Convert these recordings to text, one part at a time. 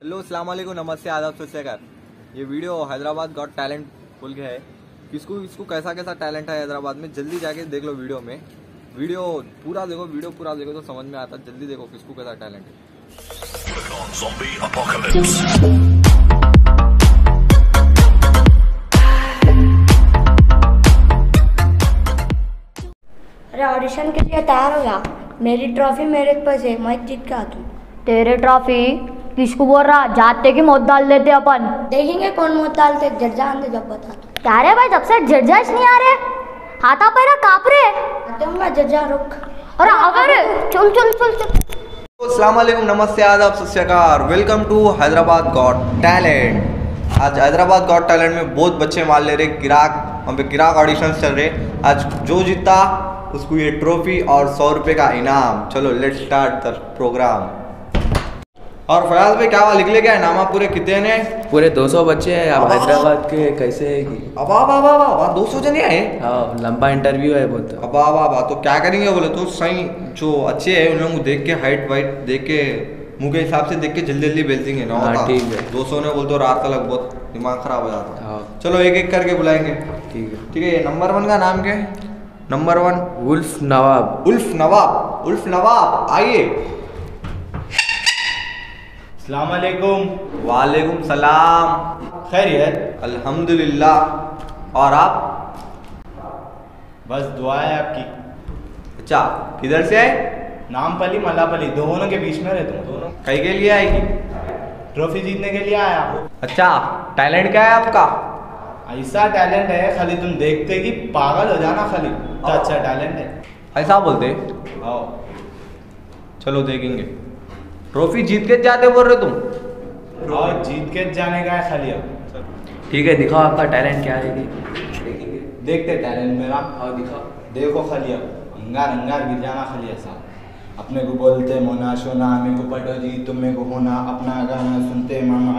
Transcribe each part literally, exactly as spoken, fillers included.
Hello अस्सलाम वालेकुम, नमस्ते, आदाब, सत श्री अकाल। ये वीडियो हैदराबाद गॉट टैलेंट बोल के है। किसको इसको कैसा कैसा टैलेंट है हैदराबाद में, जल्दी जाके देख लो वीडियो में। वीडियो पूरा देखो, वीडियो पूरा देखो तो समझ में आता। जल्दी देखो किसको कैसा टैलेंट है। अरे ऑडिशन के लिए तैयार हो गया? मेरी ट्रॉफी मेरे पास है, मैं जीत के आता हूँ। तेरे ट्रॉफी किसको बोल रहा? जाते की मौत डाल देते अपन। देखेंगे कौन मौत डालते, जड्जा आंदे जब बता। क्या रे भाई, तब से जड्जाइश नहीं आ रहे, हाथा पैरा कांप रहे। दूंगा जड्जा, रुक। और अगर चल चल चल चल। अस्सलाम वालेकुम, नमस्ते, आदाब, सत श्री अकाल। Welcome to Hyderabad got talent. आज हैदराबाद गॉट टैलेंट में बहुत बच्चे मार ले रहे, गिराक वहाँ पे गिराक ऑडिशंस चल रहे। आज जो जीता उसको ये ट्रॉफी और सौ रुपये का इनाम। चलो लेट्स स्टार्ट द प्रोग्राम। और फयाज भाई क्या लिख ले गया नामा? पूरे कितने ने? पूरे दो सौ बच्चे हैं। आप हैदराबाद के कैसे है कि अब वाह वाह वाह, दो सौ जने आए। हाँ, लंबा इंटरव्यू है बहुत। अब वाह वाह वाह, तो क्या करेंगे बोले तो सही जो अच्छे हैं उन लोगों को देख के, हाइट वाइट देख के, मुँह के हिसाब से देख के जल्दी जल्दी भेज देंगे ना। हाँ ठीक है। दो सौ ने बोल तो रात तक बहुत दिमाग खराब हो जाता। हाँ चलो एक एक करके बुलाएंगे। ठीक है ठीक है। नंबर वन का नाम क्या है? Number one wolf Nawab. Wolf Nawab. Wolf Nawab आइए। अस्सलाम वालेकुम। वालेकुम सलाम। खैरियत? अल्हम्दुलिल्लाह। और आप? बस दुआ है आपकी। अच्छा, किधर से आए? नामपली मलापली दोनों के बीच में रहता हूँ। दोनों कहीं के लिए आएगी? ट्रॉफी जीतने के लिए आया। अच्छा, टैलेंट क्या है आपका? ऐसा टैलेंट है खाली तुम देखते कि पागल हो जाना, खाली इतना अच्छा टैलेंट है। ऐसा बोलते? आओ चलो देखेंगे। ट्रॉफी जीत के जाते बोल रहे तुम? और जीत के जाने का है खाली। अब ठीक है, दिखाओ आपका टैलेंट क्या है। देखेंगे, देखते टैलेंट मेरा। और दिखाओ। देखो खाली अब अंगार अंगार गिर जाना खाली ऐसा। अपने को बोलते मोना सोना, मेरे को पटो जी, तुम मेरे को होना। अपना गाना सुनते मामा,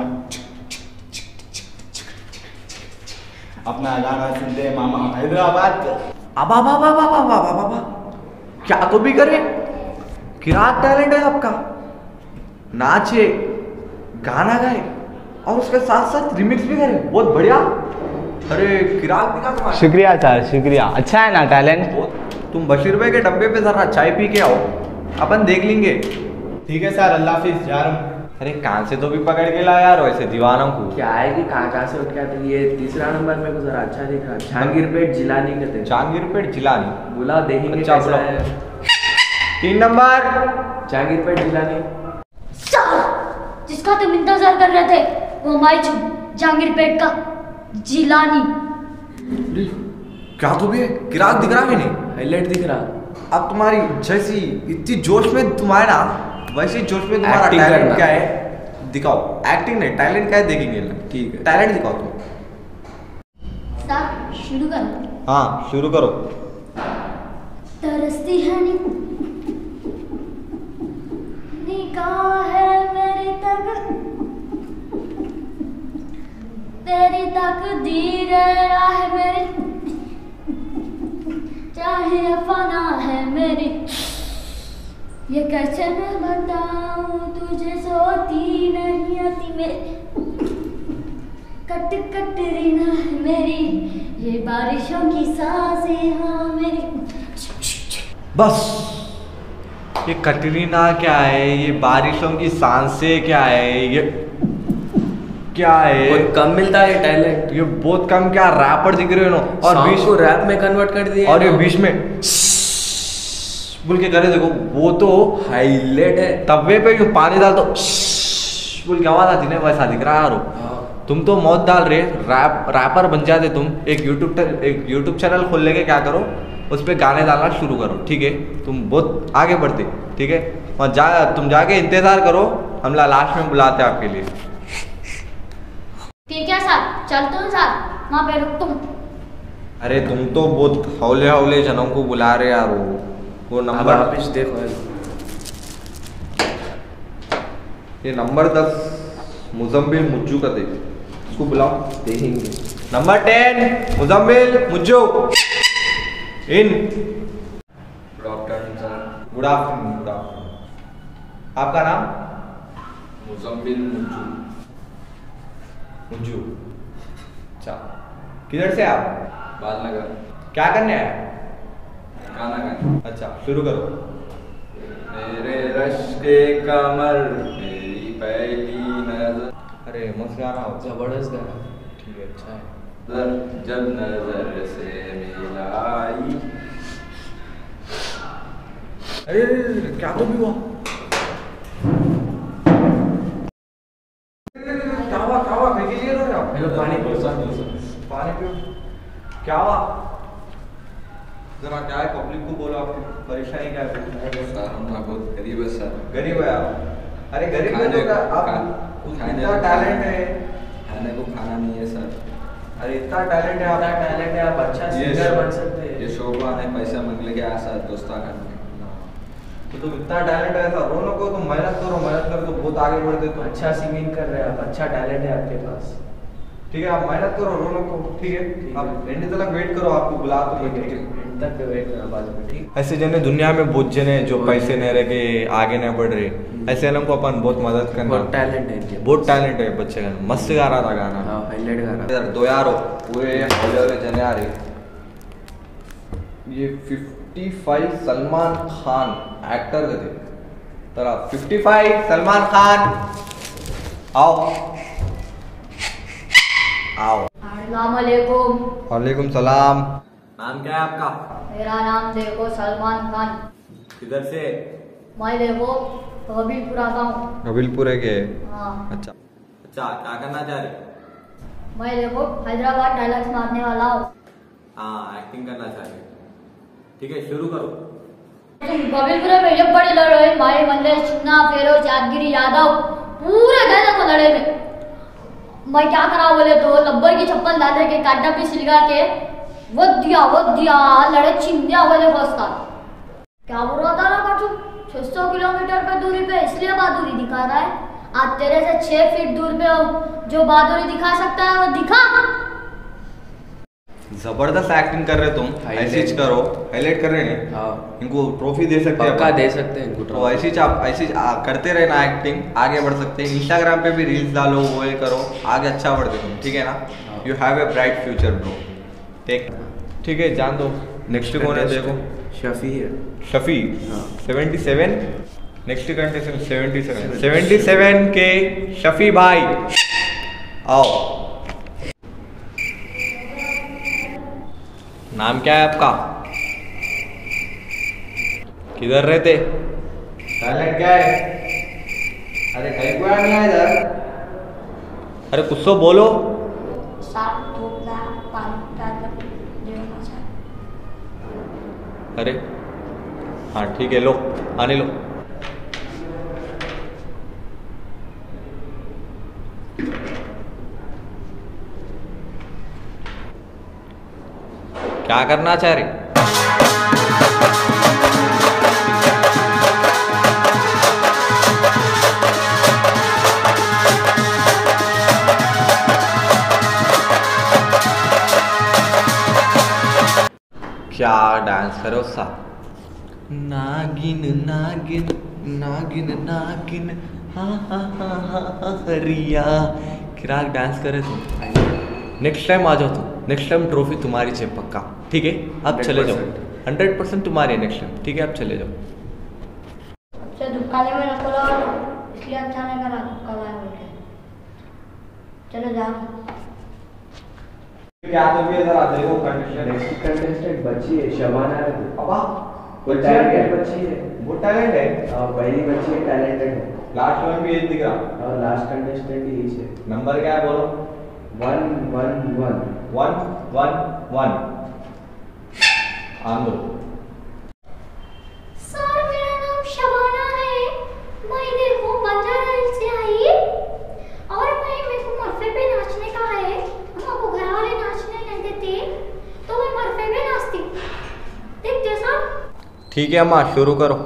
अपना गाना सुनते मामा हैदराबाद। अबा बाबा बाबा बाबा बाबा, क्या तो भी करे। क्या टैलेंट है आपका? नाचे, गाना गाए और उसके साथ साथ रिमिक्स भी करे, बहुत बढ़िया। अरे किराक दिखा तुम्हारा। शुक्रिया सर, शुक्रिया। अच्छा है ना टैलेंट? तुम बशीर भाई के डब्बे पे जरा चाय पी के आओ, अपन देख लेंगे। ठीक है सर, अल्लाह हाफिज, जा रहा हूँ। अरे कान से तो भी पकड़ के ला यार, वैसे दीवानों को। क्या है कि कहाँ कहाँ से उठ गया? तो ये तीसरा नंबर मेरे को जरा अच्छा दिख रहा। जहांगीरपेट जिलानी कहते हैं। जहांगीरपेट जिलानी? बुला देखेंगे अच्छा, कैसा बुलाओ। है। तीन नंबर जहांगीरपेट जिलानी। जिसका तुम इंतजार कर रहे थे वो मैं छू, जहांगीरपेट का जिलानी। क्या तो भी है? किराक दिख रहा है नहीं? हाईलाइट दिख रहा। अब तुम्हारी जैसी इतनी जोश में तुम्हारा, वैसे जोश में तुम्हारा Acting टैलेंट करना। क्या है दिखाओ। एक्टिंग नहीं, टैलेंट क्या है देखेंगे। ठीक है, टैलेंट दिखाओ तुम। स्टार्ट, शुरू करो। हाँ शुरू करो। तरसती है नी निगाह है मेरी तक, तेरी तकदीर है मेरी, चाहे फना है मेरी। ये कैसे मैं बताऊं तुझे, सोती नहीं आती मेरी, कट कट रीना है मेरी, ये बारिशों की सांसें हाँ मेरी। बस ये कटरीना क्या है, ये बारिशों की सांसें क्या है, ये क्या है? बहुत कम मिलता है टैलेंट। ये बहुत कम क्या रैपर दिख रहे हो ना, और Song बीच को रैप में कन्वर्ट कर दिया। और ये बीच में बोल के करे, देखो वो तो हाईलाइट है। तवे पे यूं पानी डाल तो बोल के आवाज आती ना, वैसा दिख रहा है यारो। तुम तो मौत डाल रहे, रैप रैपर बन जाते तुम। एक यूट्यूब एक यूट्यूब चैनल खोल लेके क्या करो, उस पर गाने डालना शुरू करो। ठीक है, तुम बहुत आगे बढ़ते। ठीक है, और जा तुम जाके इंतजार करो, हम लास्ट में बुलाते हैं आपके लिए। ठीक है सर, चलते हो सर, वहाँ पे रुक तुम। अरे तुम तो बहुत हौले हौले जनों को बुला रहे यार। वो वो नंबर वापिस देखो। ये नंबर दस मुजम्मिल मुज्जू का देख, उसको बुलाओ देखेंगे। Number ten Muzammil Mujju in. Good afternoon sir. Good afternoon. Good afternoon. आपका नाम? मुजम्मिल मुंजू। मुंजू, अच्छा किधर से आप? बालनगर। क्या करने आए? गाना गाने। अच्छा शुरू करो। मेरे रश के कमर मेरी पहली नजर। अरे मस्त गाना हो। जबरदस्त गाना। ठीक है, अच्छा है। नजर जब नजर से मिलाई। अरे अरे, अरे, क्या तो भी हुआ? क्या हुआ क्या हुआ? कहीं लिए रहो आप? हेलो, पानी पियो। पानी पियो। क्या हुआ? जरा क्या है, पब्लिक को बोलो आपकी परेशानी क्या है? सर हम बहुत गरीब है सर। गरीब है आप? अरे गरीब है खाने तो क्या आप खा- खाने इतना को टैलेंट है। खाने को खाना नहीं है सर। अरे इतना टैलेंट है इतना आप। टैलेंट है, आप अच्छा ये सिंगर शो- बन सकते हैं। ये शोभा ने पैसा मांग लेके आया सर दोस्ता करने। तो तुम इतना टैलेंट है, ऐसा रो नो को, तुम मेहनत करो, मेहनत करो तो बहुत आगे बढ़ते तुम। अच्छा सिंगिंग कर रहे हैं आप, अच्छा टैलेंट है आपके पास। ठीक है, आप मेहनत करो, रो नो को, ठीक है? ठीक आप है। एंड तक वेट करो, आपको बुला तो मैं, ठीक ठीक है, है? एंड तक वेट करना बाजू में, ठीक। ऐसे जने दुनिया में बहुत जने जो पैसे नहीं रह के आगे नहीं बढ़ रहे, ऐसे लोगों को अपन बहुत मदद करना। बहुत टैलेंट है इनके बहुत टैलेंट है बच्चे का, मस्त गा रहा था गाना। हाँ, हाईलाइट गाना। इधर दो यार हो, पूरे हौले हौले जने आ रहे। ये पचपन सलमान खान एक्टर का थे तरा। पचपन सलमान खान, आओ आओ। अस्सलाम वालेकुम। वालेकुम सलाम। नाम क्या है आपका? मेरा नाम देखो सलमान खान। किधर से? मैं देखो हबीलपुरा का हूँ। कबीलपुरे के? हाँ, अच्छा अच्छा, क्या करना चाह रहे? मैं देखो हैदराबाद डायलॉग्स मारने वाला हूँ। हाँ, एक्टिंग करना चाह रहे। ठीक है, शुरू करो। कबीलपुरा में जब बड़े लड़े माई मंदिर चिन्ना फेरोज यादगिरी यादव पूरे गए देखो लड़े में। मैं क्या करा बोले तो लब्बर की चप्पल डाल के काटा पे सिलगा के वो दिया वो दिया लड़े चिंदिया बोले बसता। क्या बोल रहा था ना काटू? छह सौ किलोमीटर पे दूरी पे इसलिए बहादुरी दिखा रहा है। आज तेरे से छह फीट दूर पे जो बहादुरी दिखा सकता है वो दिखा। जबरदस्त एक्टिंग कर रहे तुम, Highlight। ऐसे ही करो। हाईलाइट कर रहे हैं, हाँ, इनको ट्रॉफी दे सकते हैं पक्का अपन। दे सकते हैं इनको तो trophy। ऐसे ही आप ऐसे ही आ- करते रहना, एक्टिंग आगे बढ़ सकते हैं। इंस्टाग्राम पे भी रील्स डालो, वो ये करो, आगे अच्छा बढ़ते तुम, ठीक है ना? हाँ। You have a bright future bro. ठीक ठीक है, जान दो। नेक्स्ट कौन है देखो? शफी है। शफी। हाँ। Seventy seven. Next contestant seventy seven. Seventy seven के शफी भाई आओ। नाम क्या है आपका? किधर रहते? टैलेंट क्या है? अरे कहीं को नहीं आया इधर। अरे कुछ तो बोलो। साफ धूपला पानी डालकर देना चाहिए। अरे हाँ ठीक है, लो आने लो। क्या करना चाह रहे? क्या डांस करो सा? नागिन नागिन नागिन नागिन हाँ हाँ हाँ हाँ हाँ हरिया। किराक डांस करे तुम। नेक्स्ट टाइम आ जाओ तुम, नेक्स्ट टाइम ट्रॉफी तुम्हारी चाहिए पक्का, ठीक है? अब चले जाओ। हंड्रेड परसेंट तुम्हारी है नेक्स्ट टाइम, ठीक है? अब चले जाओ। सबसे दुकाने में नको लगा लो, इसलिए अच्छा नहीं करा दुक्का लाए बोल के। चलो जाओ। क्या तो भी इधर आ देखो कंडीशन। नेक्स्ट कंटेस्टेंट बच्ची है, शबाना है। अबा वो टैलेंटेड बच्ची है। वो टैलेंट है। हाँ, पहली बच्ची है, टैलेंटेड है। लास्ट वन भी ये दिख रहा। और लास्ट कंटेस्टेंट ही है। नंबर क्या है बोलो? One one one. One one one. आंदो। सर मेरा नाम शबाना है। मैं देखो बंजारा हिल्स से आई और मैं मेरे को मरफे पे नाचने का है। हमको घर वाले नाचने नहीं देते तो मैं मरफे पे नाचती। देखते सर। ठीक है अम्मा, शुरू करो।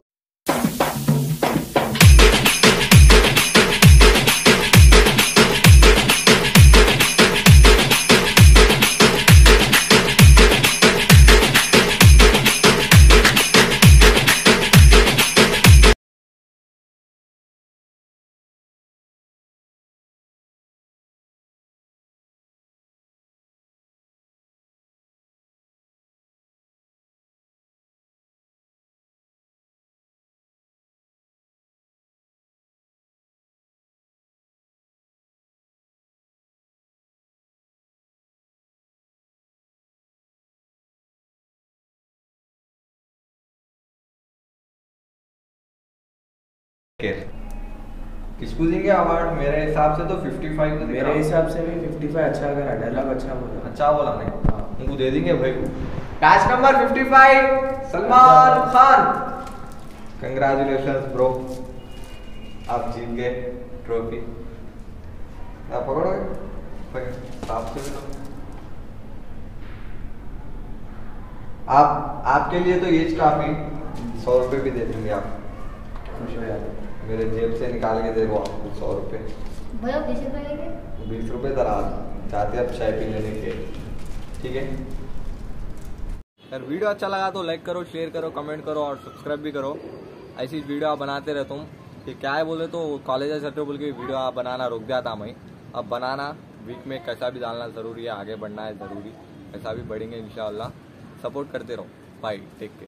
केयर। किसको देंगे अवार्ड? मेरे हिसाब से तो पचपन को मेरे हिसाब से भी पचपन अच्छा करा, डायलॉग अच्छा बोला। अच्छा बोला नहीं, हाँ। उनको दे देंगे भाई। कैच नंबर पचपन सलमान खान, कंग्रेचुलेशंस ब्रो, आप जीत गए ट्रॉफी। आप पकड़ोगे साफ से भी तो। आप आपके लिए तो ये काफी, सौ रुपये भी दे देंगे आप। खुश हो जाते। मेरे जेब से निकाल के दे वो आपको सौ रुपये। भैया बीस रुपए लेंगे। बीस रुपये दराज चाहते अब चाय पी लेने के, ठीक है। यार वीडियो अच्छा लगा तो लाइक करो, शेयर करो, कमेंट करो और सब्सक्राइब भी करो। ऐसी वीडियो आप बनाते रहे तुम। कि क्या है बोले तो कॉलेज चलते बोल के वीडियो आप बनाना रोक दिया था मैं। अब बनाना वीक में कैसा भी डालना ज़रूरी है, आगे बढ़ना है ज़रूरी, कैसा भी बढ़ेंगे इंशाल्लाह। सपोर्ट करते रहो, बाय, टेक केयर।